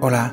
Hola.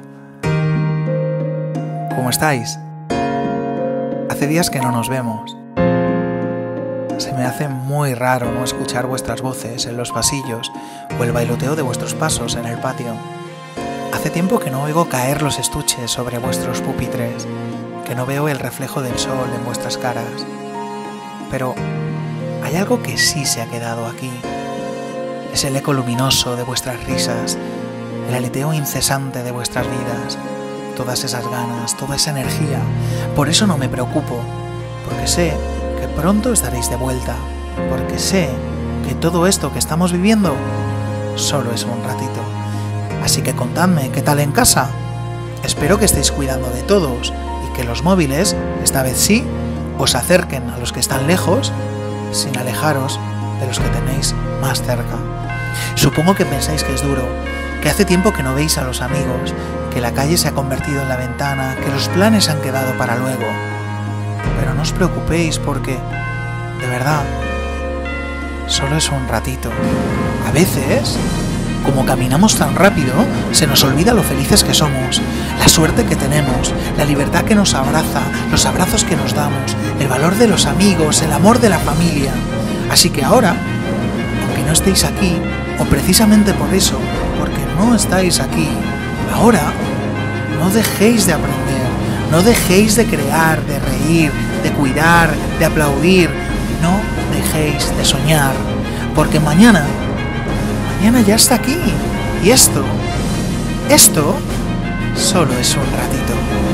¿Cómo estáis? Hace días que no nos vemos. Se me hace muy raro no escuchar vuestras voces en los pasillos o el bailoteo de vuestros pasos en el patio. Hace tiempo que no oigo caer los estuches sobre vuestros pupitres, que no veo el reflejo del sol en vuestras caras. Pero hay algo que sí se ha quedado aquí. Es el eco luminoso de vuestras risas, el aleteo incesante de vuestras vidas, todas esas ganas, toda esa energía. Por eso no me preocupo, porque sé que pronto estaréis de vuelta, porque sé que todo esto que estamos viviendo solo es un ratito. Así que contadme, ¿qué tal en casa? Espero que estéis cuidando de todos y que los móviles, esta vez sí, os acerquen a los que están lejos, sin alejaros de los que tenéis más cerca. Supongo que pensáis que es duro, que hace tiempo que no veis a los amigos, que la calle se ha convertido en la ventana, que los planes han quedado para luego. Pero no os preocupéis porque, de verdad, solo es un ratito. A veces, como caminamos tan rápido, se nos olvida lo felices que somos, la suerte que tenemos, la libertad que nos abraza, los abrazos que nos damos, el valor de los amigos, el amor de la familia. Así que ahora, aunque no estéis aquí, o precisamente por eso, porque no estáis aquí, ahora no dejéis de aprender, no dejéis de crear, de reír, de cuidar, de aplaudir, no dejéis de soñar, porque mañana ya está aquí, y esto solo es un ratito.